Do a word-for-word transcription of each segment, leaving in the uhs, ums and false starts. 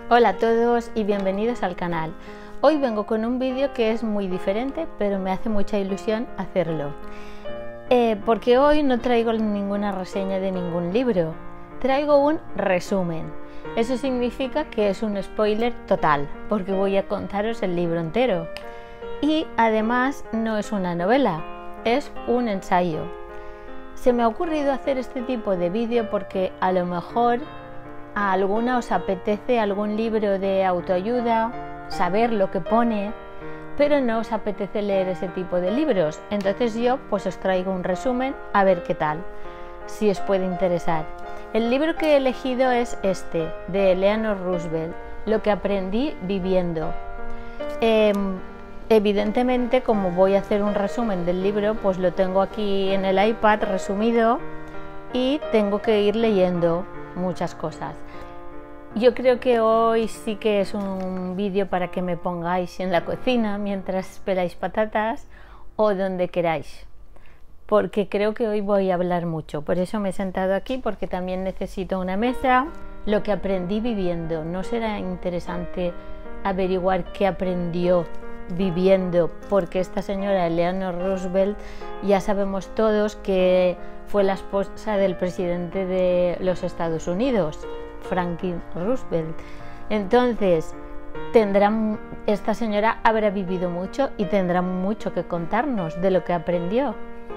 Hola a todos y bienvenidos al canal. Hoy vengo con un vídeo que es muy diferente, pero me hace mucha ilusión hacerlo. Eh, porque hoy no traigo ninguna reseña de ningún libro, traigo un resumen. Eso significa que es un spoiler total, porque voy a contaros el libro entero. Y además no es una novela, es un ensayo. Se me ha ocurrido hacer este tipo de vídeo porque a lo mejor a alguna os apetece algún libro de autoayuda, saber lo que pone, pero no os apetece leer ese tipo de libros. Entonces yo pues os traigo un resumen a ver qué tal, si os puede interesar. El libro que he elegido es este, de Eleanor Roosevelt, Lo que aprendí viviendo. Eh, evidentemente, como voy a hacer un resumen del libro, pues lo tengo aquí en el iPad resumido y tengo que ir leyendo muchas cosas. Yo creo que hoy sí que es un vídeo para que me pongáis en la cocina mientras peláis patatas o donde queráis, porque creo que hoy voy a hablar mucho. Por eso me he sentado aquí, porque también necesito una mesa. Lo que aprendí viviendo. ¿No será interesante averiguar qué aprendió viviendo? Porque esta señora Eleanor Roosevelt ya sabemos todos que fue la esposa del presidente de los Estados Unidos, Franklin Roosevelt. Entonces tendrá, esta señora habrá vivido mucho y tendrá mucho que contarnos de lo que aprendió.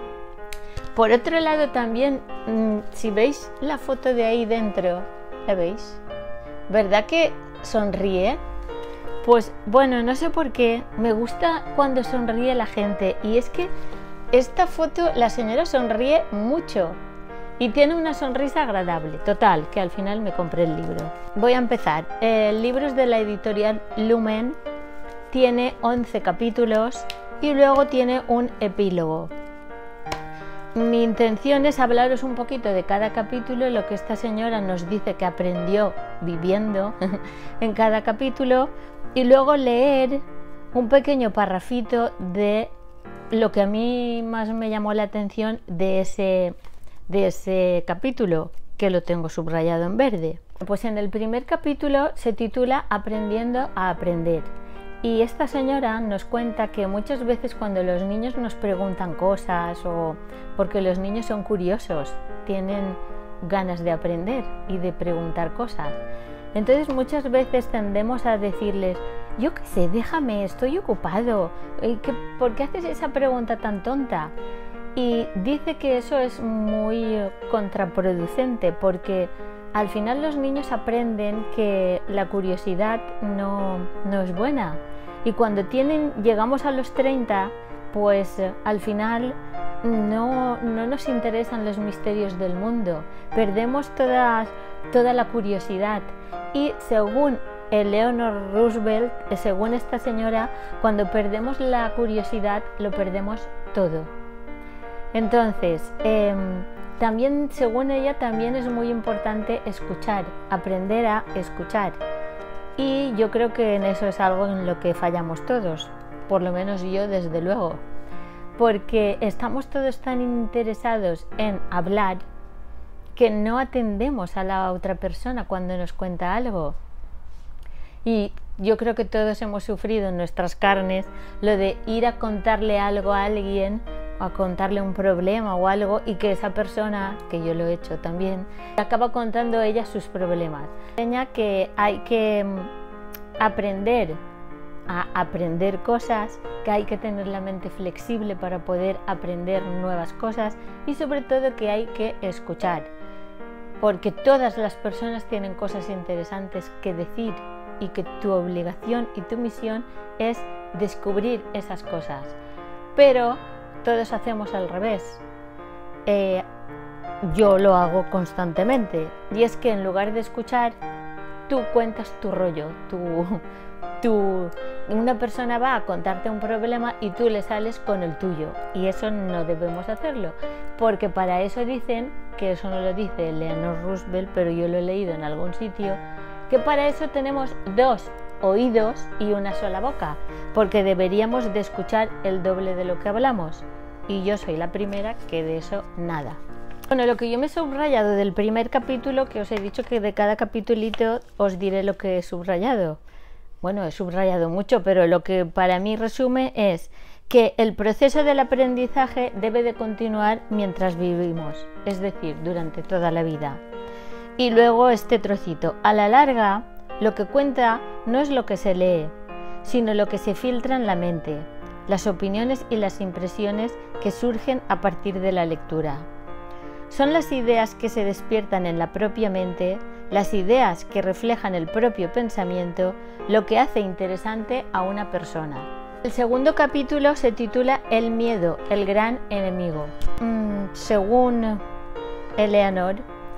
Por otro lado también, si veis la foto de ahí dentro, ¿la veis? ¿Verdad que sonríe? Pues bueno, no sé por qué, me gusta cuando sonríe la gente, y es que esta foto la señora sonríe mucho y tiene una sonrisa agradable. Total, que al final me compré el libro. Voy a empezar. El libro es de la editorial Lumen, tiene once capítulos y luego tiene un epílogo. Mi intención es hablaros un poquito de cada capítulo, lo que esta señora nos dice que aprendió viviendo en cada capítulo, y luego leer un pequeño parrafito de lo que a mí más me llamó la atención de ese, de ese capítulo, que lo tengo subrayado en verde. Pues en el primer capítulo se titula Aprendiendo a aprender. Y esta señora nos cuenta que muchas veces cuando los niños nos preguntan cosas, o porque los niños son curiosos, tienen ganas de aprender y de preguntar cosas, entonces muchas veces tendemos a decirles: yo qué sé, déjame, estoy ocupado, ¿por qué haces esa pregunta tan tonta? Y dice que eso es muy contraproducente, porque al final los niños aprenden que la curiosidad no, no es buena. Y cuando tienen, llegamos a los treinta, pues al final no, no nos interesan los misterios del mundo. Perdemos toda, toda la curiosidad. Y según Eleanor Roosevelt, según esta señora, cuando perdemos la curiosidad, lo perdemos todo. Entonces, eh, también, según ella, también es muy importante escuchar, aprender a escuchar. Y yo creo que en eso es algo en lo que fallamos todos, por lo menos yo desde luego, porque estamos todos tan interesados en hablar que no atendemos a la otra persona cuando nos cuenta algo. Y yo creo que todos hemos sufrido en nuestras carnes lo de ir a contarle algo a alguien, a contarle un problema o algo, y que esa persona, que yo lo he hecho también, acaba contando ella sus problemas. Enseña que hay que aprender a aprender cosas, que hay que tener la mente flexible para poder aprender nuevas cosas, y sobre todo que hay que escuchar, porque todas las personas tienen cosas interesantes que decir, y que tu obligación y tu misión es descubrir esas cosas. Pero todos hacemos al revés. Eh, yo lo hago constantemente, y es que en lugar de escuchar, tú cuentas tu rollo. Tú, tú, una persona va a contarte un problema y tú le sales con el tuyo, y eso no debemos hacerlo, porque para eso dicen, que eso no lo dice Eleanor Roosevelt, pero yo lo he leído en algún sitio, que para eso tenemos dos oídos y una sola boca, porque deberíamos de escuchar el doble de lo que hablamos, y yo soy la primera que de eso nada. Bueno, lo que yo me he subrayado del primer capítulo, que os he dicho que de cada capitulito os diré lo que he subrayado. Bueno, he subrayado mucho, pero lo que para mí resume es que el proceso del aprendizaje debe de continuar mientras vivimos, es decir, durante toda la vida. Y luego este trocito, a la larga, lo que cuenta no es lo que se lee, sino lo que se filtra en la mente, las opiniones y las impresiones que surgen a partir de la lectura. Son las ideas que se despiertan en la propia mente, las ideas que reflejan el propio pensamiento, lo que hace interesante a una persona. El segundo capítulo se titula El miedo, el gran enemigo. Mm, según Eleanor,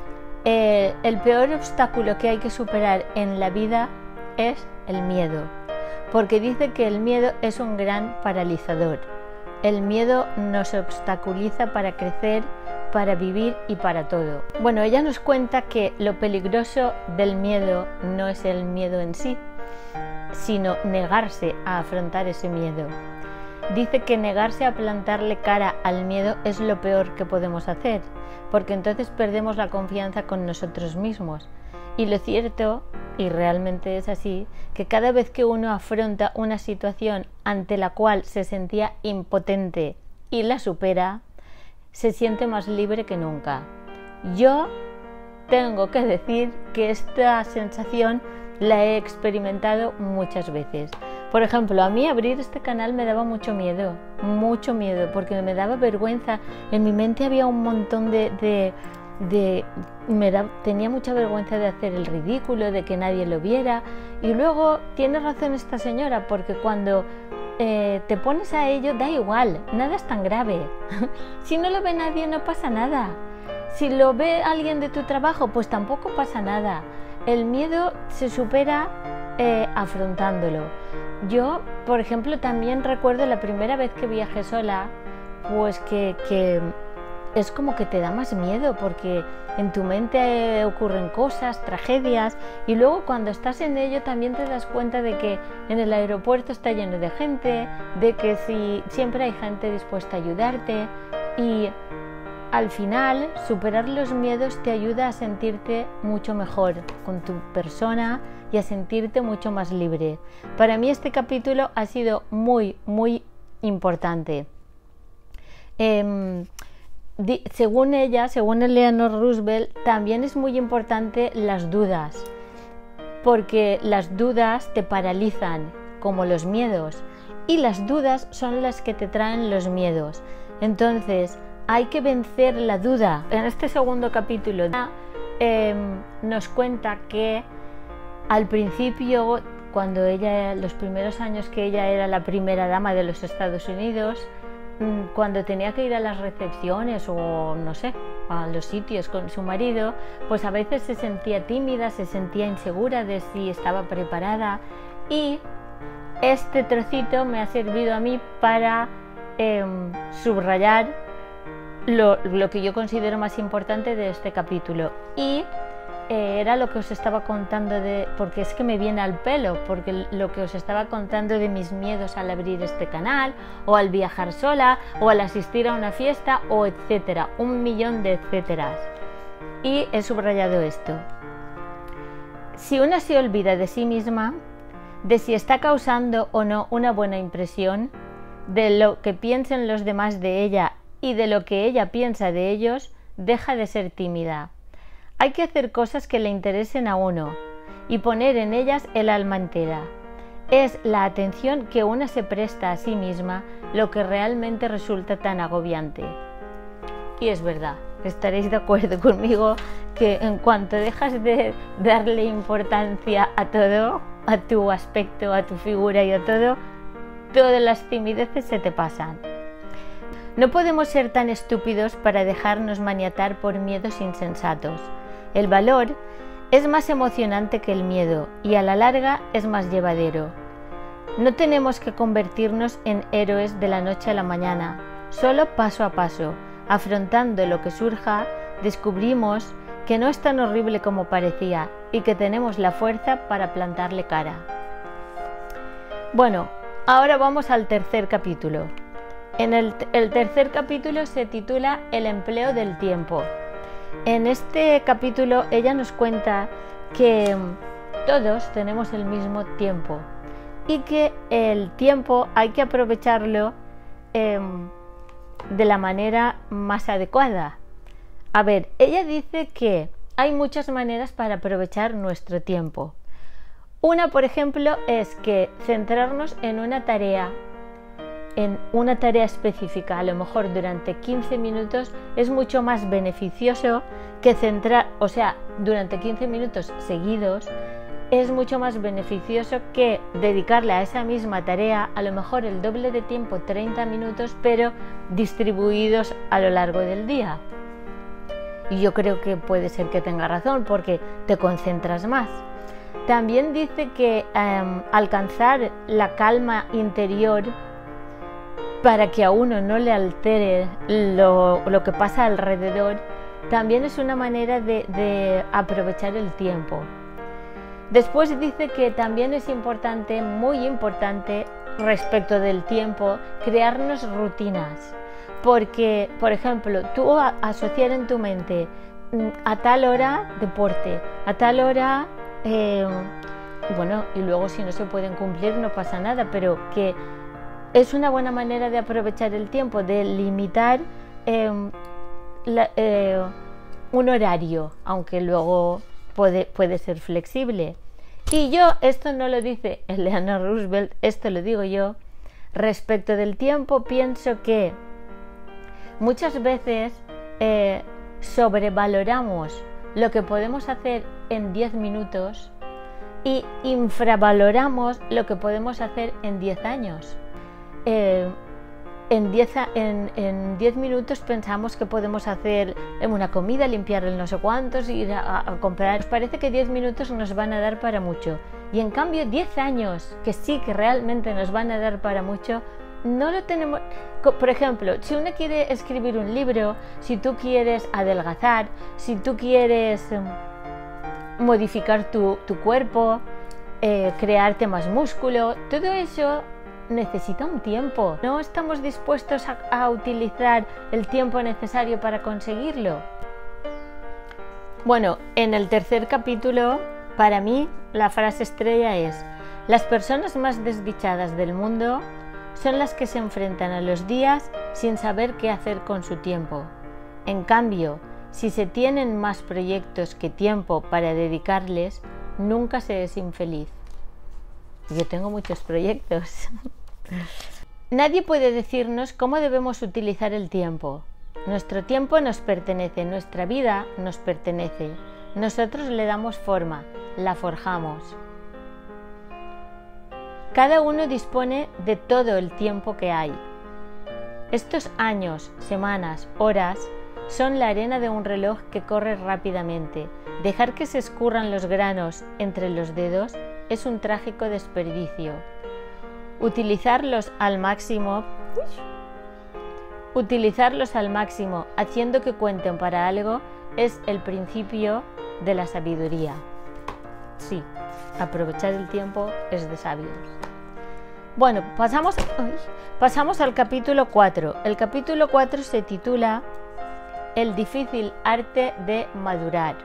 eh, el peor obstáculo que hay que superar en la vida es el miedo, porque dice que el miedo es un gran paralizador. El miedo nos obstaculiza para crecer, para vivir y para todo. Bueno, ella nos cuenta que lo peligroso del miedo no es el miedo en sí, sino negarse a afrontar ese miedo. Dice que negarse a plantarle cara al miedo es lo peor que podemos hacer, porque entonces perdemos la confianza con nosotros mismos. Y lo cierto, y realmente es así, que cada vez que uno afronta una situación ante la cual se sentía impotente y la supera, se siente más libre que nunca. Yo tengo que decir que esta sensación la he experimentado muchas veces. Por ejemplo, a mí abrir este canal me daba mucho miedo, mucho miedo, porque me daba vergüenza. En mi mente había un montón de... de, de me da, tenía mucha vergüenza de hacer el ridículo, de que nadie lo viera. Y luego tiene razón esta señora, porque cuando eh, te pones a ello da igual, nada es tan grave. Si no lo ve nadie no pasa nada. Si lo ve alguien de tu trabajo, pues tampoco pasa nada. El miedo se supera eh, afrontándolo. Yo, por ejemplo, también recuerdo la primera vez que viajé sola, pues que, que es como que te da más miedo, porque en tu mente ocurren cosas, tragedias, y luego cuando estás en ello también te das cuenta de que en el aeropuerto está lleno de gente, de que si, siempre hay gente dispuesta a ayudarte, y al final superar los miedos te ayuda a sentirte mucho mejor con tu persona y a sentirte mucho más libre. Para mí este capítulo ha sido muy, muy importante. Eh, di, según ella, según Eleanor Roosevelt, también es muy importante las dudas, porque las dudas te paralizan, como los miedos, y las dudas son las que te traen los miedos. Entonces, hay que vencer la duda. En este segundo capítulo eh, nos cuenta que al principio, cuando ella, los primeros años que ella era la primera dama de los Estados Unidos, cuando tenía que ir a las recepciones o no sé, a los sitios con su marido, pues a veces se sentía tímida, se sentía insegura de si estaba preparada, y este trocito me ha servido a mí para eh, subrayar Lo, lo que yo considero más importante de este capítulo, y eh, era lo que os estaba contando de, porque es que me viene al pelo, porque lo que os estaba contando de mis miedos al abrir este canal, o al viajar sola, o al asistir a una fiesta, o etcétera, un millón de etcéteras. Y he subrayado esto: si una se olvida de sí misma, de si está causando o no una buena impresión, de lo que piensen los demás de ella y de lo que ella piensa de ellos, deja de ser tímida. Hay que hacer cosas que le interesen a uno y poner en ellas el alma entera. Es la atención que una se presta a sí misma lo que realmente resulta tan agobiante. Y es verdad, estaréis de acuerdo conmigo que en cuanto dejas de darle importancia a todo, a tu aspecto, a tu figura y a todo, todas las timideces se te pasan. No podemos ser tan estúpidos para dejarnos maniatar por miedos insensatos. El valor es más emocionante que el miedo y a la larga es más llevadero. No tenemos que convertirnos en héroes de la noche a la mañana, solo paso a paso, afrontando lo que surja, descubrimos que no es tan horrible como parecía y que tenemos la fuerza para plantarle cara. Bueno, ahora vamos al tercer capítulo. En el, el tercer capítulo se titula El empleo del tiempo. En este capítulo ella nos cuenta que todos tenemos el mismo tiempo y que el tiempo hay que aprovecharlo eh, de la manera más adecuada. A ver, ella dice que hay muchas maneras para aprovechar nuestro tiempo. Una, por ejemplo, es que centrarnos en una tarea, en una tarea específica, a lo mejor durante quince minutos, es mucho más beneficioso que centrar, o sea, durante quince minutos seguidos, es mucho más beneficioso que dedicarle a esa misma tarea a lo mejor el doble de tiempo, treinta minutos, pero distribuidos a lo largo del día. Y yo creo que puede ser que tenga razón porque te concentras más. También dice que um, alcanzar la calma interior para que a uno no le altere lo, lo que pasa alrededor, también es una manera de, de aprovechar el tiempo. Después dice que también es importante, muy importante, respecto del tiempo, crearnos rutinas. Porque, por ejemplo, tú a, asociar en tu mente a tal hora deporte, a tal hora, eh, bueno, y luego si no se pueden cumplir no pasa nada, pero que es una buena manera de aprovechar el tiempo, de limitar eh, la, eh, un horario, aunque luego puede, puede ser flexible. Y yo, esto no lo dice Eleanor Roosevelt, esto lo digo yo, respecto del tiempo pienso que muchas veces eh, sobrevaloramos lo que podemos hacer en diez minutos y infravaloramos lo que podemos hacer en diez años. Eh, en diez minutos pensamos que podemos hacer una comida, limpiar el no sé cuántos, ir a, a comprar. Nos parece que diez minutos nos van a dar para mucho. Y en cambio diez años, que sí que realmente nos van a dar para mucho, no lo tenemos. Por ejemplo, si uno quiere escribir un libro, si tú quieres adelgazar, si tú quieres modificar tu, tu cuerpo, eh, crearte más músculo, todo eso necesita un tiempo. ¿No estamos dispuestos a, a utilizar el tiempo necesario para conseguirlo? Bueno, en el tercer capítulo, para mí, la frase estrella es: las personas más desdichadas del mundo son las que se enfrentan a los días sin saber qué hacer con su tiempo. En cambio, si se tienen más proyectos que tiempo para dedicarles, nunca se es infeliz. Yo tengo muchos proyectos. Nadie puede decirnos cómo debemos utilizar el tiempo. Nuestro tiempo nos pertenece, nuestra vida nos pertenece. Nosotros le damos forma, la forjamos. Cada uno dispone de todo el tiempo que hay. Estos años, semanas, horas son la arena de un reloj que corre rápidamente. Dejar que se escurran los granos entre los dedos es un trágico desperdicio. Utilizarlos al máximo, utilizarlos al máximo, haciendo que cuenten para algo, es el principio de la sabiduría. Sí, aprovechar el tiempo es de sabios. Bueno, pasamos, ay, pasamos al capítulo cuatro. El capítulo cuatro se titula El difícil arte de madurar.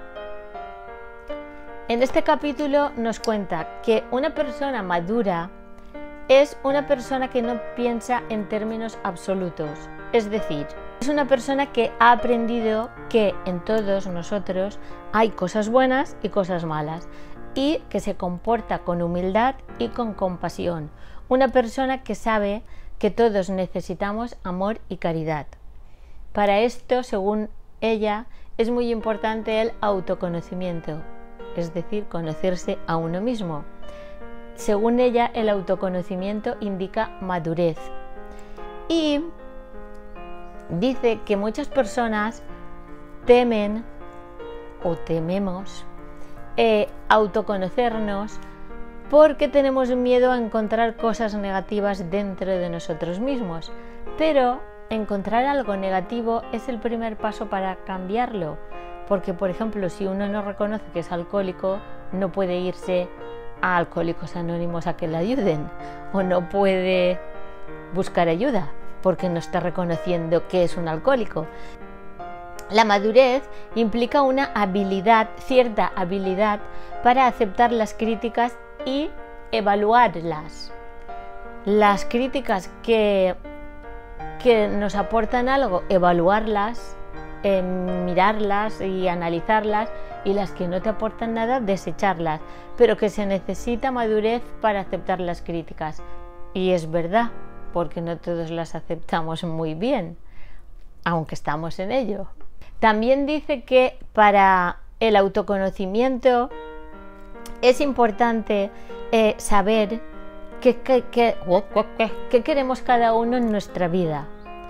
En este capítulo nos cuenta que una persona madura es una persona que no piensa en términos absolutos, es decir, es una persona que ha aprendido que en todos nosotros hay cosas buenas y cosas malas y que se comporta con humildad y con compasión. Una persona que sabe que todos necesitamos amor y caridad. Para esto, según ella, es muy importante el autoconocimiento, es decir, conocerse a uno mismo. Según ella, el autoconocimiento indica madurez. Y dice que muchas personas temen o tememos eh, autoconocernos porque tenemos miedo a encontrar cosas negativas dentro de nosotros mismos. Pero encontrar algo negativo es el primer paso para cambiarlo. Porque, por ejemplo, si uno no reconoce que es alcohólico, no puede irse a Alcohólicos Anónimos a que le ayuden, o no puede buscar ayuda porque no está reconociendo que es un alcohólico. La madurez implica una habilidad, cierta habilidad para aceptar las críticas y evaluarlas. Las críticas que, que nos aportan algo, evaluarlas, eh, mirarlas y analizarlas, y las que no te aportan nada, desecharlas, pero que se necesita madurez para aceptar las críticas. Y es verdad, porque no todos las aceptamos muy bien, aunque estamos en ello. También dice que para el autoconocimiento es importante eh, saber qué, qué, qué, qué queremos cada uno en nuestra vida.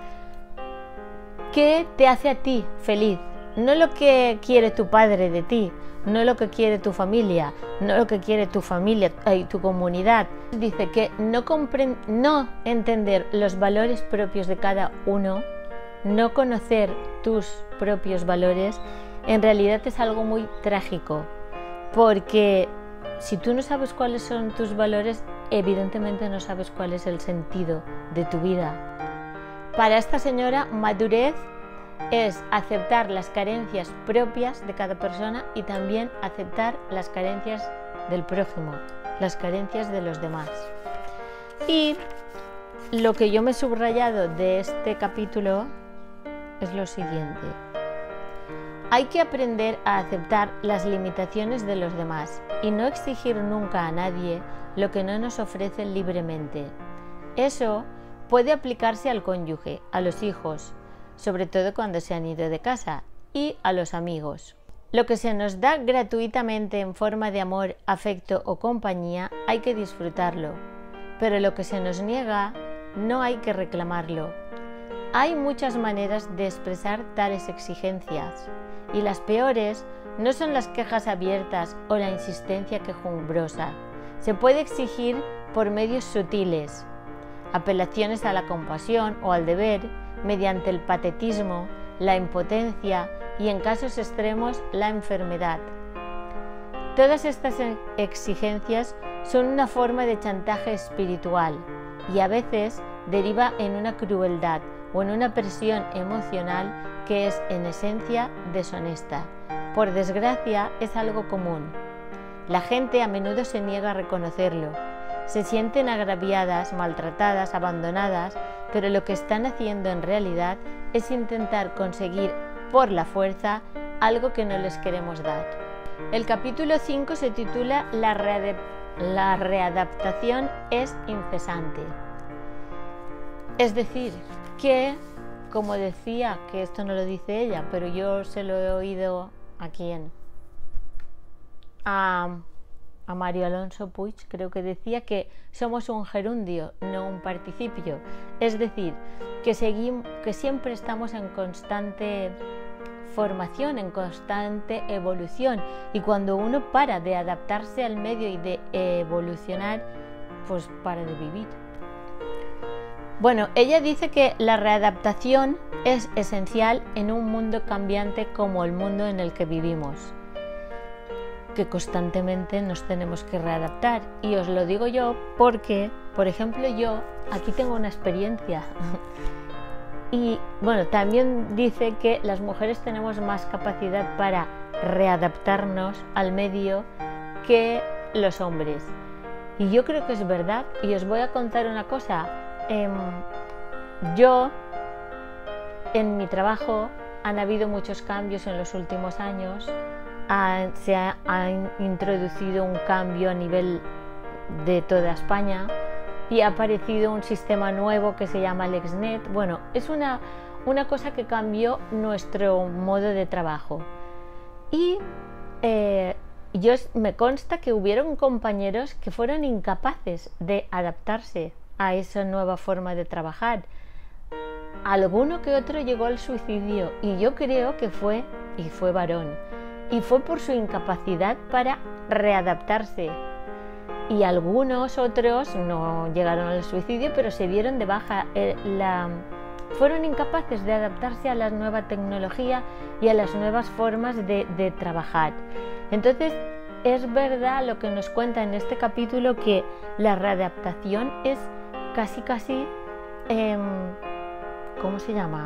¿Qué te hace a ti feliz? No lo que quiere tu padre de ti, no lo que quiere tu familia, no lo que quiere tu familia y tu comunidad. Dice que no, no entender los valores propios de cada uno, no conocer tus propios valores, en realidad es algo muy trágico, porque si tú no sabes cuáles son tus valores, evidentemente no sabes cuál es el sentido de tu vida. Para esta señora, madurez es aceptar las carencias propias de cada persona y también aceptar las carencias del prójimo, las carencias de los demás. Y lo que yo me he subrayado de este capítulo es lo siguiente: hay que aprender a aceptar las limitaciones de los demás y no exigir nunca a nadie lo que no nos ofrecen libremente. Eso puede aplicarse al cónyuge, a los hijos, sobre todo cuando se han ido de casa, y a los amigos. Lo que se nos da gratuitamente en forma de amor, afecto o compañía hay que disfrutarlo, pero lo que se nos niega no hay que reclamarlo. Hay muchas maneras de expresar tales exigencias, y las peores no son las quejas abiertas o la insistencia quejumbrosa. Se puede exigir por medios sutiles, apelaciones a la compasión o al deber, mediante el patetismo, la impotencia y, en casos extremos, la enfermedad. Todas estas exigencias son una forma de chantaje espiritual y a veces deriva en una crueldad o en una presión emocional que es en esencia deshonesta. Por desgracia, es algo común. La gente a menudo se niega a reconocerlo. Se sienten agraviadas, maltratadas, abandonadas, pero lo que están haciendo en realidad es intentar conseguir por la fuerza algo que no les queremos dar. El capítulo cinco se titula La, readap la readaptación es incesante. Es decir, que, como decía, que esto no lo dice ella, pero yo se lo he oído a quién, a, a Mario Alonso Puig, creo que decía que somos un gerundio, no un participio. Es decir, que, seguimos, que siempre estamos en constante formación, en constante evolución, y cuando uno para de adaptarse al medio y de evolucionar, pues para de vivir. Bueno, ella dice que la readaptación es esencial en un mundo cambiante como el mundo en el que vivimos, que constantemente nos tenemos que readaptar. Y os lo digo yo porque, por ejemplo, yo aquí tengo una experiencia. Y bueno, también dice que las mujeres tenemos más capacidad para readaptarnos al medio que los hombres. Y yo creo que es verdad. Y os voy a contar una cosa. Eh, yo, en mi trabajo, han habido muchos cambios en los últimos años. Ha, se ha, ha introducido un cambio a nivel de toda España y ha aparecido un sistema nuevo que se llama LexNet. Bueno, es una, una cosa que cambió nuestro modo de trabajo. Y eh, yo, me consta que hubieron compañeros que fueron incapaces de adaptarse a esa nueva forma de trabajar. Alguno que otro llegó al suicidio y yo creo que fue, y fue varón, y fue por su incapacidad para readaptarse. Y algunos otros no llegaron al suicidio, pero se dieron de baja. Eh, la, fueron incapaces de adaptarse a la nueva tecnología y a las nuevas formas de, de trabajar. Entonces, es verdad lo que nos cuenta en este capítulo, que la readaptación es casi casi, eh, ¿cómo se llama?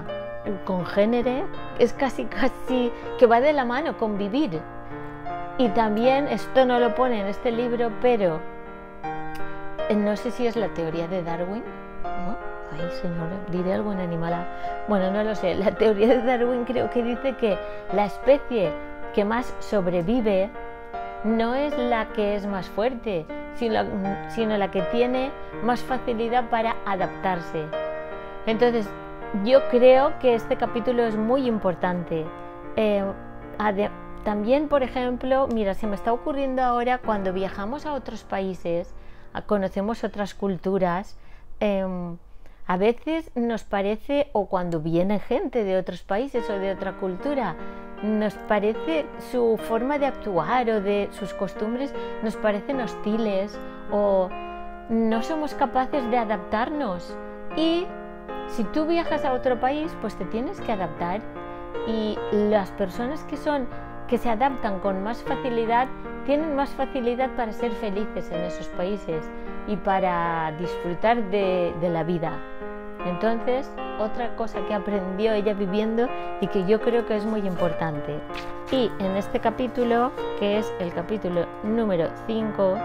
congénere, es casi casi que va de la mano con vivir. Y también, esto no lo pone en este libro, pero no sé si es la teoría de Darwin, ¿no? Ay, señor, diré algo en animal. Bueno, no lo sé. La teoría de Darwin creo que dice que la especie que más sobrevive no es la que es más fuerte, sino, sino la que tiene más facilidad para adaptarse. Entonces, yo creo que este capítulo es muy importante. Eh, también, por ejemplo, mira, se me está ocurriendo ahora cuando viajamos a otros países, a, conocemos otras culturas, eh, a veces nos parece, o cuando viene gente de otros países o de otra cultura, nos parece su forma de actuar o de sus costumbres nos parecen hostiles o no somos capaces de adaptarnos. Y si tú viajas a otro país, pues te tienes que adaptar, y las personas que son que se adaptan con más facilidad tienen más facilidad para ser felices en esos países y para disfrutar de, de la vida. Entonces, otra cosa que aprendió ella viviendo y que yo creo que es muy importante. Y en este capítulo, que es el capítulo número cinco,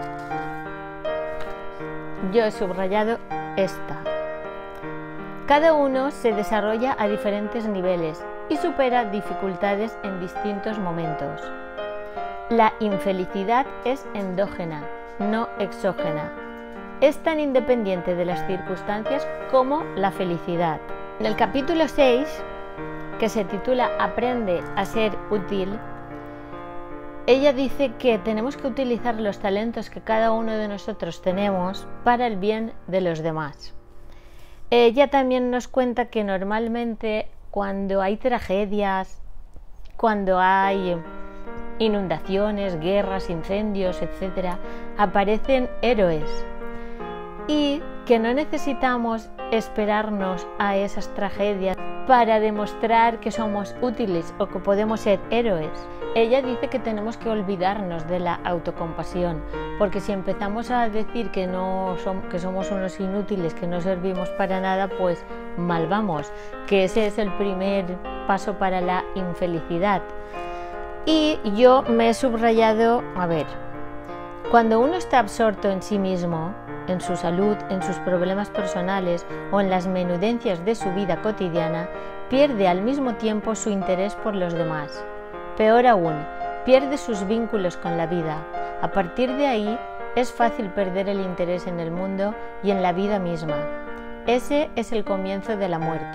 yo he subrayado esta. Cada uno se desarrolla a diferentes niveles y supera dificultades en distintos momentos. La infelicidad es endógena, no exógena. Es tan independiente de las circunstancias como la felicidad. En el capítulo seis, que se titula Aprende a ser útil, ella dice que tenemos que utilizar los talentos que cada uno de nosotros tenemos para el bien de los demás. Ella también nos cuenta que normalmente cuando hay tragedias, cuando hay inundaciones, guerras, incendios, etcétera, aparecen héroes. Y que no necesitamos esperarnos a esas tragedias para demostrar que somos útiles o que podemos ser héroes. Ella dice que tenemos que olvidarnos de la autocompasión, porque si empezamos a decir que, no som- que somos unos inútiles, que no servimos para nada, pues mal vamos, que ese es el primer paso para la infelicidad. Y yo me he subrayado, a ver, cuando uno está absorto en sí mismo, en su salud, en sus problemas personales o en las menudencias de su vida cotidiana, pierde al mismo tiempo su interés por los demás. Peor aún, pierde sus vínculos con la vida. A partir de ahí, es fácil perder el interés en el mundo y en la vida misma. Ese es el comienzo de la muerte.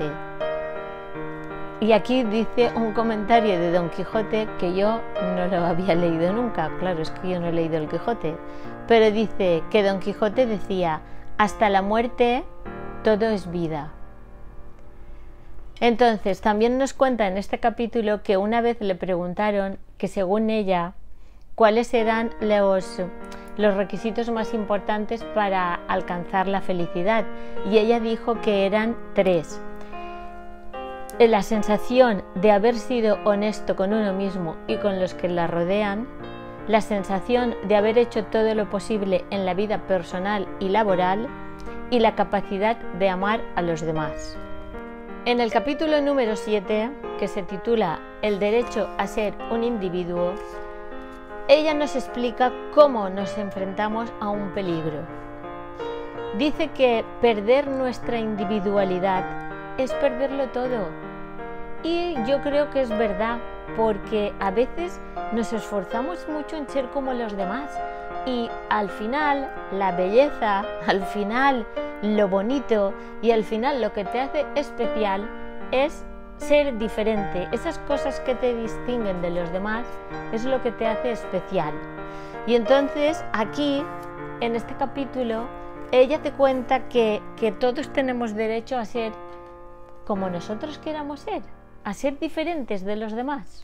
Y aquí dice un comentario de Don Quijote que yo no lo había leído nunca. Claro, es que yo no he leído el Quijote. Pero dice que Don Quijote decía: hasta la muerte todo es vida. Entonces, también nos cuenta en este capítulo que una vez le preguntaron que según ella, cuáles eran los, los requisitos más importantes para alcanzar la felicidad. Y ella dijo que eran tres. La sensación de haber sido honesto con uno mismo y con los que la rodean, la sensación de haber hecho todo lo posible en la vida personal y laboral, y la capacidad de amar a los demás. En el capítulo número siete, que se titula El derecho a ser un individuo, ella nos explica cómo nos enfrentamos a un peligro. Dice que perder nuestra individualidad es perderlo todo. Y yo creo que es verdad, porque a veces nos esforzamos mucho en ser como los demás y al final la belleza, al final lo bonito y al final lo que te hace especial es ser diferente. Esas cosas que te distinguen de los demás es lo que te hace especial. Y entonces aquí, en este capítulo, ella te cuenta que, que todos tenemos derecho a ser como nosotros queramos ser, a ser diferentes de los demás.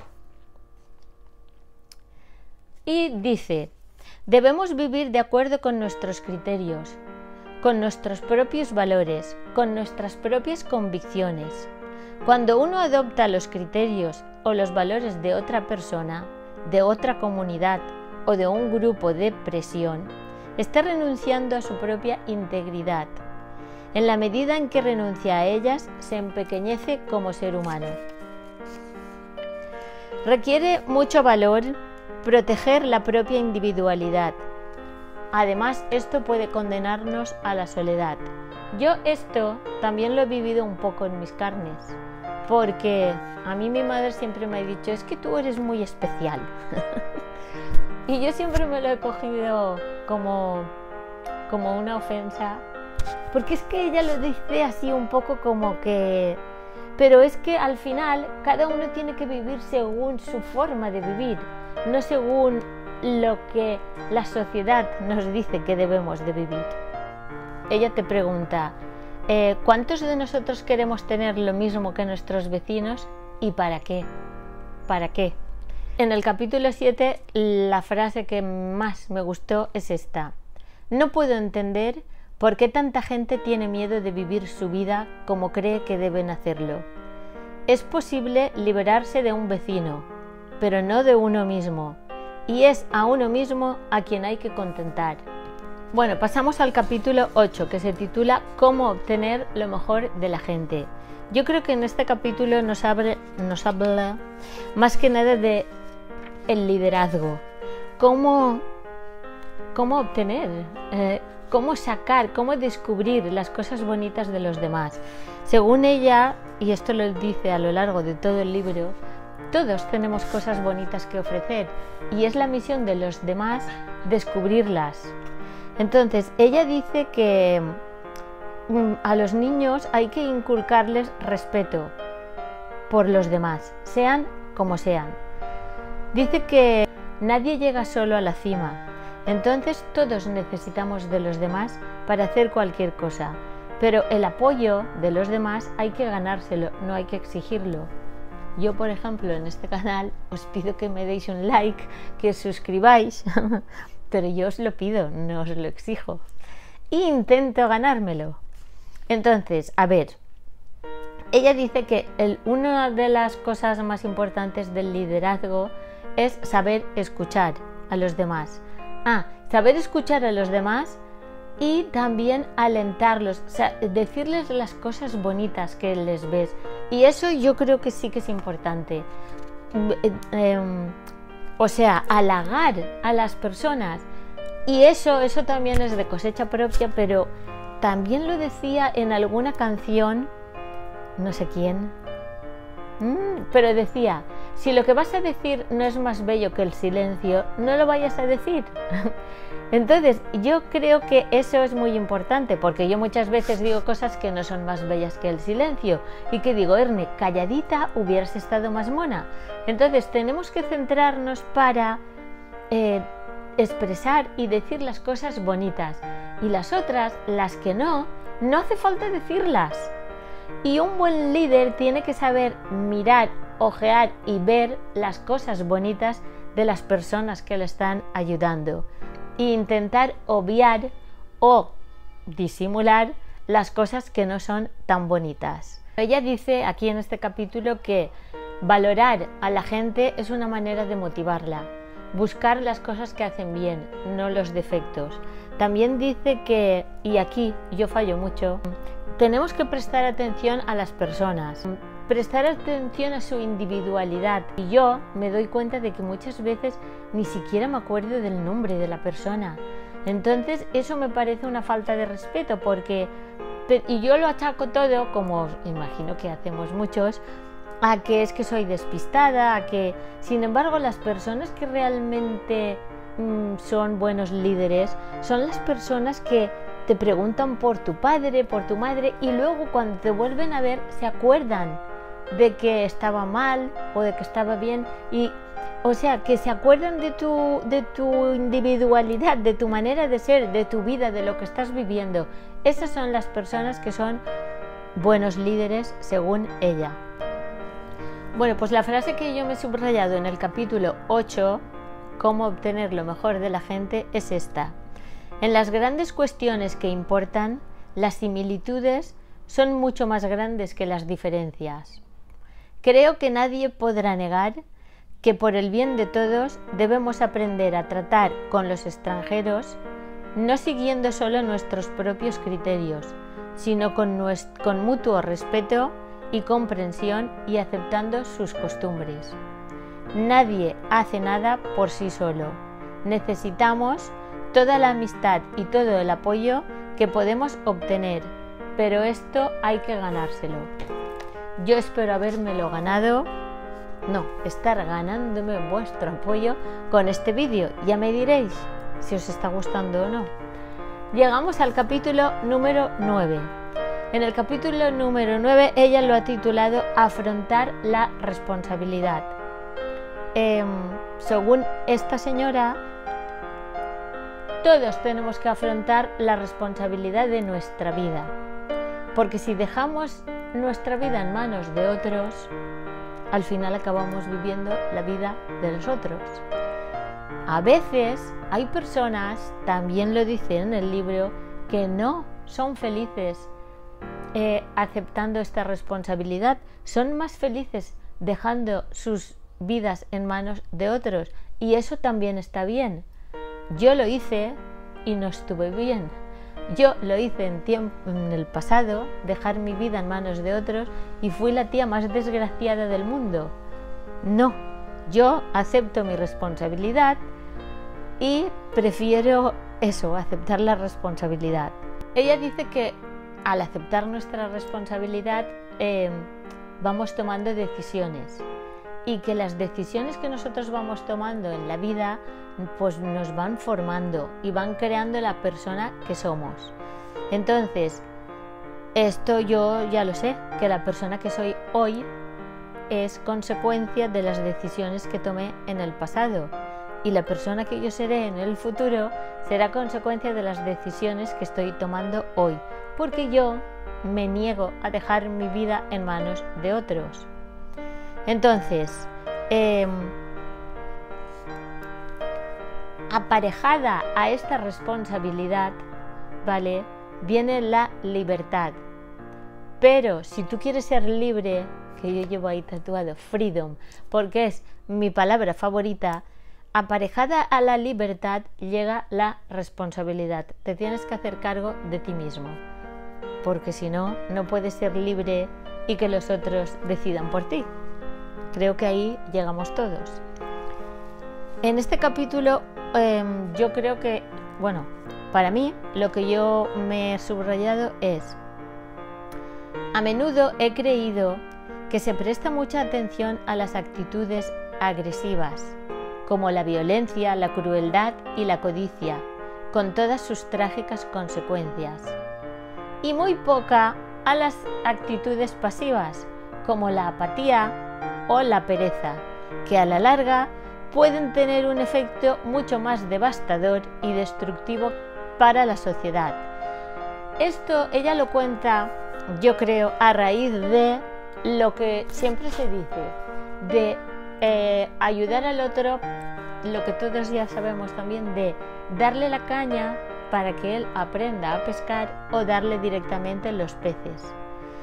Y dice: debemos vivir de acuerdo con nuestros criterios, con nuestros propios valores, con nuestras propias convicciones. Cuando uno adopta los criterios o los valores de otra persona, de otra comunidad o de un grupo de presión, está renunciando a su propia integridad. En la medida en que renuncia a ellas, se empequeñece como ser humano. Requiere mucho valor proteger la propia individualidad. Además, esto puede condenarnos a la soledad. Yo esto también lo he vivido un poco en mis carnes, porque a mí mi madre siempre me ha dicho, es que tú eres muy especial. Y yo siempre me lo he cogido como, como una ofensa, porque es que ella lo dice así un poco como que... Pero es que al final cada uno tiene que vivir según su forma de vivir, no según lo que la sociedad nos dice que debemos de vivir. Ella te pregunta, eh, ¿cuántos de nosotros queremos tener lo mismo que nuestros vecinos y para qué? ¿Para qué? En el capítulo siete, la frase que más me gustó es esta. No puedo entender por qué tanta gente tiene miedo de vivir su vida como cree que deben hacerlo. Es posible liberarse de un vecino, pero no de uno mismo, y es a uno mismo a quien hay que contentar. Bueno, pasamos al capítulo ocho, que se titula Cómo obtener lo mejor de la gente. Yo creo que en este capítulo nos, abre, nos habla más que nada de el liderazgo, cómo, cómo obtener, eh, cómo sacar, cómo descubrir las cosas bonitas de los demás. Según ella, y esto lo dice a lo largo de todo el libro, todos tenemos cosas bonitas que ofrecer y es la misión de los demás descubrirlas. Entonces, ella dice que mm, a los niños hay que inculcarles respeto por los demás, sean como sean. Dice que nadie llega solo a la cima, entonces todos necesitamos de los demás para hacer cualquier cosa, pero el apoyo de los demás hay que ganárselo, no hay que exigirlo. Yo, por ejemplo, en este canal os pido que me deis un like, que os suscribáis, pero yo os lo pido, no os lo exijo. E intento ganármelo. Entonces, a ver, ella dice que el, una de las cosas más importantes del liderazgo es saber escuchar a los demás. Ah, saber escuchar a los demás y también alentarlos, o sea, decirles las cosas bonitas que les ves. Y eso yo creo que sí que es importante. Eh, eh, o sea, halagar a las personas. Y eso, eso también es de cosecha propia, pero también lo decía en alguna canción, no sé quién, mm, pero decía, si lo que vas a decir no es más bello que el silencio, no lo vayas a decir. Entonces, yo creo que eso es muy importante, porque yo muchas veces digo cosas que no son más bellas que el silencio, y que digo, Erne, calladita hubieras estado más mona. Entonces, tenemos que centrarnos para eh, expresar y decir las cosas bonitas, y las otras, las que no, no hace falta decirlas. Y un buen líder tiene que saber mirar, ojear y ver las cosas bonitas de las personas que le están ayudando e intentar obviar o disimular las cosas que no son tan bonitas. Ella dice aquí en este capítulo que valorar a la gente es una manera de motivarla, buscar las cosas que hacen bien, no los defectos. También dice que, y aquí yo fallo mucho, tenemos que prestar atención a las personas, prestar atención a su individualidad. Y yo me doy cuenta de que muchas veces ni siquiera me acuerdo del nombre de la persona. Entonces eso me parece una falta de respeto, porque, y yo lo achaco todo, como imagino que hacemos muchos, a que es que soy despistada, a que, sin embargo, las personas que realmente mmm, son buenos líderes son las personas que te preguntan por tu padre, por tu madre, y luego cuando te vuelven a ver se acuerdan de que estaba mal o de que estaba bien, y o sea, que se acuerdan de tu, de tu individualidad, de tu manera de ser, de tu vida, de lo que estás viviendo. Esas son las personas que son buenos líderes según ella. Bueno, pues la frase que yo me he subrayado en el capítulo ocho, cómo obtener lo mejor de la gente, es esta. En las grandes cuestiones que importan, las similitudes son mucho más grandes que las diferencias. Creo que nadie podrá negar que por el bien de todos debemos aprender a tratar con los extranjeros no siguiendo solo nuestros propios criterios, sino con, nuestro, con mutuo respeto y comprensión y aceptando sus costumbres. Nadie hace nada por sí solo. Necesitamos toda la amistad y todo el apoyo que podemos obtener, pero esto hay que ganárselo. Yo espero habérmelo ganado, no, estar ganándome vuestro apoyo con este vídeo. Ya me diréis si os está gustando o no. Llegamos al capítulo número nueve. En el capítulo número nueve ella lo ha titulado Afrontar la responsabilidad. Eh, según esta señora, todos tenemos que afrontar la responsabilidad de nuestra vida, porque si dejamos nuestra vida en manos de otros, al final acabamos viviendo la vida de los otros. A veces hay personas, también lo dice en el libro, que no son felices eh, aceptando esta responsabilidad, son más felices dejando sus vidas en manos de otros, y eso también está bien. Yo lo hice y no estuve bien. Yo lo hice en, tiempo, en el pasado, dejar mi vida en manos de otros, y fui la tía más desgraciada del mundo. No, yo acepto mi responsabilidad y prefiero eso, aceptar la responsabilidad. Ella dice que al aceptar nuestra responsabilidad eh, vamos tomando decisiones, y que las decisiones que nosotros vamos tomando en la vida pues nos van formando y van creando la persona que somos. Entonces, esto yo ya lo sé, que la persona que soy hoy es consecuencia de las decisiones que tomé en el pasado, y la persona que yo seré en el futuro será consecuencia de las decisiones que estoy tomando hoy, porque yo me niego a dejar mi vida en manos de otros. Entonces, eh, aparejada a esta responsabilidad, ¿vale?, viene la libertad. Pero si tú quieres ser libre, que yo llevo ahí tatuado freedom, porque es mi palabra favorita, aparejada a la libertad llega la responsabilidad. Te tienes que hacer cargo de ti mismo, porque si no, no puedes ser libre y que los otros decidan por ti. Creo que ahí llegamos todos. En este capítulo eh, yo creo que, bueno, para mí lo que yo me he subrayado es: a menudo he creído que se presta mucha atención a las actitudes agresivas, como la violencia, la crueldad y la codicia, con todas sus trágicas consecuencias, y muy poca a las actitudes pasivas, como la apatía o la pereza, que a la larga pueden tener un efecto mucho más devastador y destructivo para la sociedad. Esto ella lo cuenta, yo creo, a raíz de lo que siempre se dice, de eh, ayudar al otro, lo que todos ya sabemos también, de darle la caña para que él aprenda a pescar, o darle directamente los peces.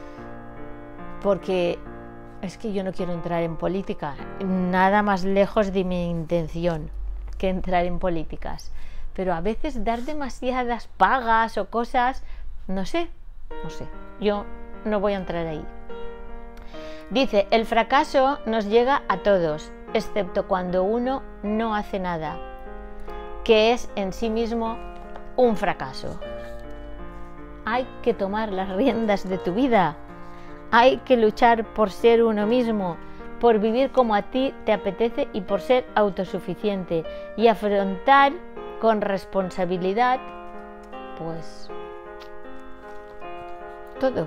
Porque es que yo no quiero entrar en política, nada más lejos de mi intención que entrar en políticas, pero a veces dar demasiadas pagas o cosas, no sé, no sé, yo no voy a entrar ahí. Dice, el fracaso nos llega a todos, excepto cuando uno no hace nada, que es en sí mismo un fracaso. Hay que tomar las riendas de tu vida. Hay que luchar por ser uno mismo, por vivir como a ti te apetece y por ser autosuficiente, y afrontar con responsabilidad, pues, todo.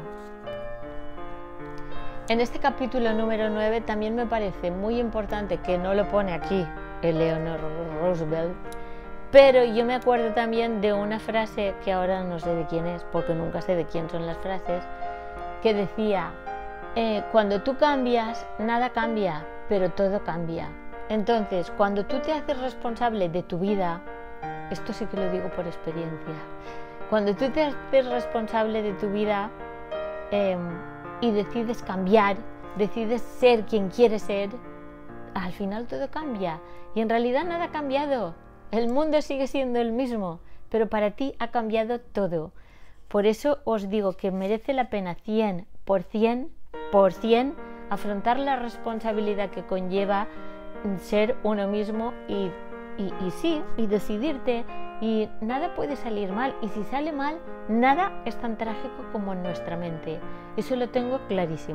En este capítulo número nueve también me parece muy importante, que no lo pone aquí Eleanor Roosevelt, pero yo me acuerdo también de una frase que ahora no sé de quién es, porque nunca sé de quién son las frases, que decía, eh, cuando tú cambias, nada cambia, pero todo cambia. Entonces, cuando tú te haces responsable de tu vida, esto sí que lo digo por experiencia, cuando tú te haces responsable de tu vida eh, y decides cambiar, decides ser quien quieres ser, al final todo cambia. Y en realidad nada ha cambiado, el mundo sigue siendo el mismo, pero para ti ha cambiado todo. Por eso os digo que merece la pena cien por ciento por cien afrontar la responsabilidad que conlleva ser uno mismo y, y, y sí, y decidirte, y nada puede salir mal, y si sale mal, nada es tan trágico como en nuestra mente. Eso lo tengo clarísimo.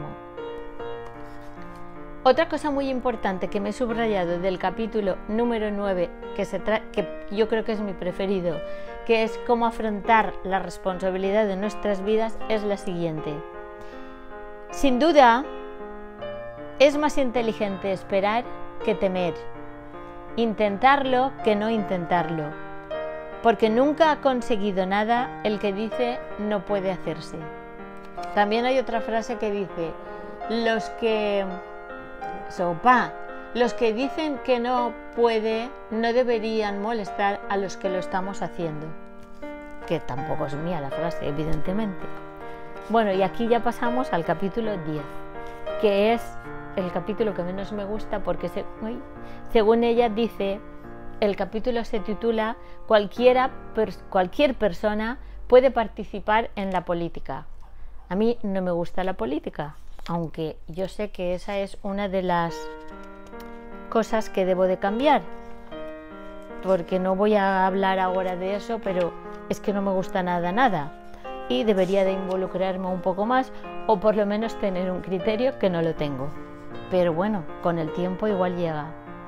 Otra cosa muy importante que me he subrayado del capítulo número nueve, que, se tra que yo creo que es mi preferido, que es cómo afrontar la responsabilidad de nuestras vidas, es la siguiente. Sin duda, es más inteligente esperar que temer, intentarlo que no intentarlo, porque nunca ha conseguido nada el que dice no puede hacerse. También hay otra frase que dice, los que... Sopa, los que dicen que no puede no deberían molestar a los que lo estamos haciendo. Que tampoco es mía la frase, evidentemente. Bueno, y aquí ya pasamos al capítulo diez, que es el capítulo que menos me gusta porque, se, uy, según ella dice, el capítulo se titula Cualquiera, per, cualquier persona puede participar en la política. A mí no me gusta la política, aunque yo sé que esa es una de las cosas que debo de cambiar, porque no voy a hablar ahora de eso, pero es que no me gusta nada, nada, y debería de involucrarme un poco más, o por lo menos tener un criterio que no lo tengo, pero bueno, con el tiempo igual llega.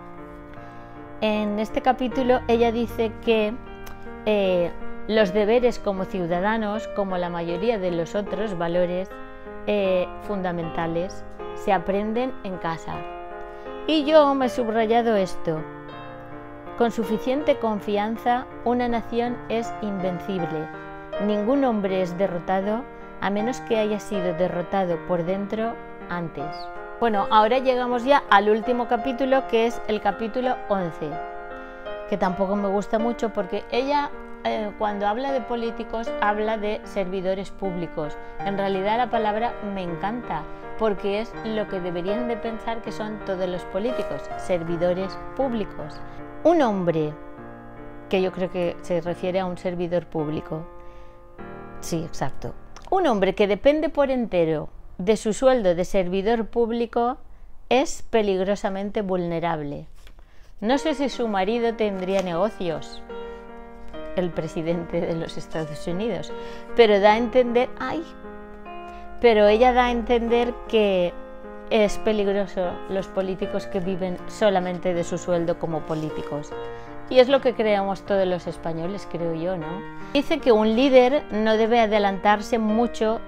En este capítulo ella dice que eh, los deberes como ciudadanos, como la mayoría de los otros valores Eh, fundamentales, se aprenden en casa. Y yo me he subrayado esto. Con suficiente confianza, una nación es invencible. Ningún hombre es derrotado a menos que haya sido derrotado por dentro antes. Bueno, ahora llegamos ya al último capítulo, que es el capítulo once, que tampoco me gusta mucho porque ella Eh, cuando habla de políticos habla de servidores públicos. En realidad la palabra me encanta porque es lo que deberían de pensar que son todos los políticos, servidores públicos. Un hombre, que yo creo que se refiere a un servidor público, sí, exacto, un hombre que depende por entero de su sueldo de servidor público es peligrosamente vulnerable. No sé si su marido tendría negocios, el presidente de los Estados Unidos, pero da a entender, ay, pero ella da a entender que es peligroso los políticos que viven solamente de su sueldo como políticos. Y es lo que creemos todos los españoles, creo yo, ¿no? Dice que un líder no debe adelantarse mucho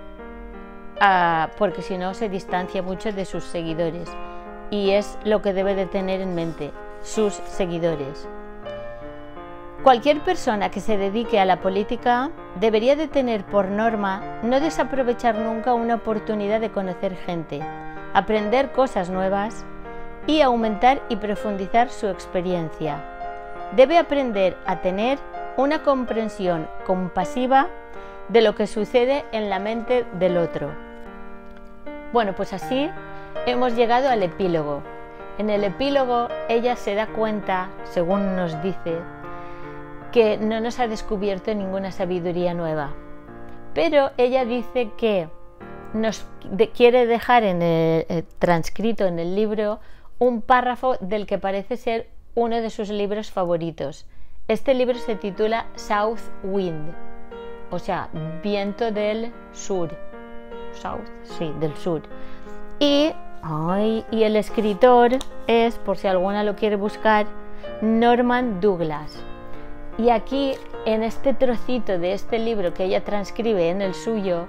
a, porque si no se distancia mucho de sus seguidores. Y es lo que debe de tener en mente, sus seguidores. Cualquier persona que se dedique a la política debería de tener por norma no desaprovechar nunca una oportunidad de conocer gente, aprender cosas nuevas y aumentar y profundizar su experiencia. Debe aprender a tener una comprensión compasiva de lo que sucede en la mente del otro. Bueno, pues así hemos llegado al epílogo. En el epílogo ella se da cuenta, según nos dice, que no nos ha descubierto ninguna sabiduría nueva, pero ella dice que nos de, quiere dejar en el, eh, transcrito en el libro un párrafo del que parece ser uno de sus libros favoritos. Este libro se titula South Wind, o sea, viento del sur, South, sí, del sur, y, ay, y el escritor es, por si alguna lo quiere buscar, Norman Douglas. Y aquí, en este trocito de este libro que ella transcribe en el suyo,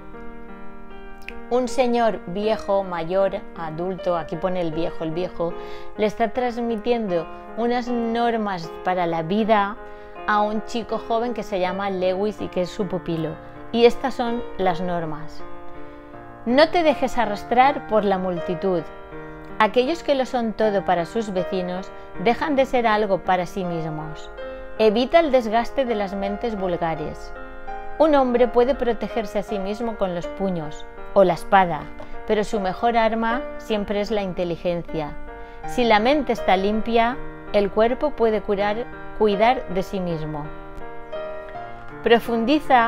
un señor viejo, mayor, adulto, aquí pone el viejo, el viejo, le está transmitiendo unas normas para la vida a un chico joven que se llama Lewis y que es su pupilo. Y estas son las normas. No te dejes arrastrar por la multitud. Aquellos que lo son todo para sus vecinos dejan de ser algo para sí mismos. Evita el desgaste de las mentes vulgares. Un hombre puede protegerse a sí mismo con los puños o la espada, pero su mejor arma siempre es la inteligencia. Si la mente está limpia, el cuerpo puede curar, cuidar de sí mismo. Profundiza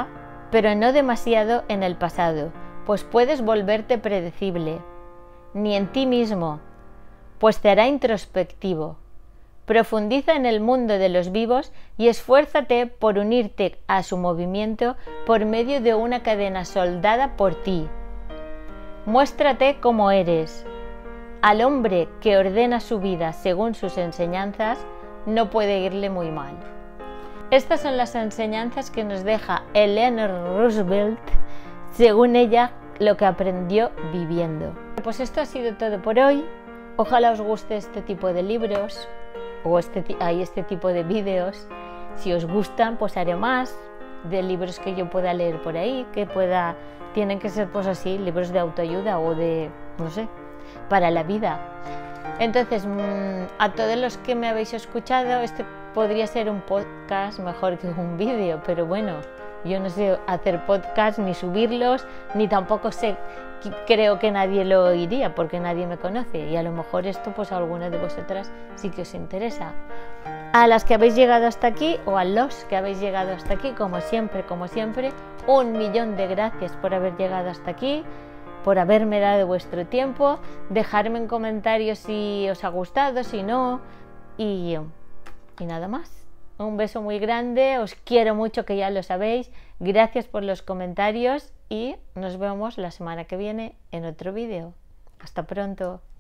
pero no demasiado en el pasado, pues puedes volverte predecible, ni en ti mismo, pues te hará introspectivo. Profundiza en el mundo de los vivos y esfuérzate por unirte a su movimiento por medio de una cadena soldada por ti. Muéstrate como eres. Al hombre que ordena su vida según sus enseñanzas, no puede irle muy mal. Estas son las enseñanzas que nos deja Eleanor Roosevelt, según ella, lo que aprendió viviendo. Pues esto ha sido todo por hoy. Ojalá os guste este tipo de libros o este, hay este tipo de vídeos. Si os gustan, pues haré más de libros que yo pueda leer por ahí, que pueda, tienen que ser pues así, libros de autoayuda o de, no sé, para la vida. Entonces, a todos los que me habéis escuchado, este podría ser un podcast mejor que un vídeo, pero bueno, yo no sé hacer podcast ni subirlos, ni tampoco sé, creo que nadie lo oiría porque nadie me conoce, y a lo mejor esto pues a alguna de vosotras sí que os interesa. A las que habéis llegado hasta aquí, o a los que habéis llegado hasta aquí, como siempre, como siempre, un millón de gracias por haber llegado hasta aquí, por haberme dado vuestro tiempo. Dejadme en comentarios si os ha gustado, si no, y, y nada más. Un beso muy grande, os quiero mucho, que ya lo sabéis. Gracias por los comentarios y nos vemos la semana que viene en otro vídeo. Hasta pronto.